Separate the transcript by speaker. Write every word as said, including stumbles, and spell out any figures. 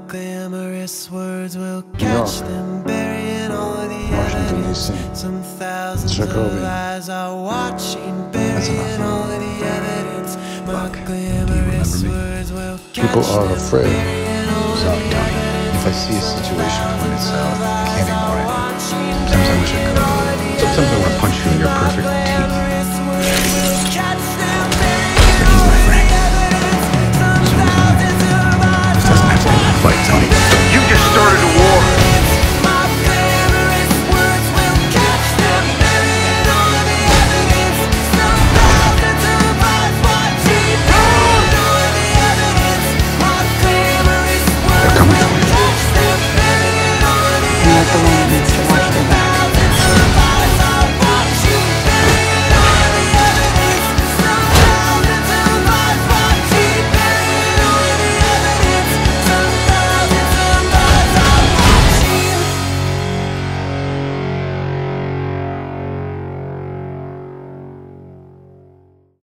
Speaker 1: glamorous words will catch them, burying all the evidence. Some thousands of eyes are watching, burying all of the evidence. My glamorous words will catch them.
Speaker 2: People are afraid.
Speaker 3: So, Tony, if I see a situation pointed south, I can't ignore it. Sometimes I wish I could. Sometimes I want to punch you in your perfect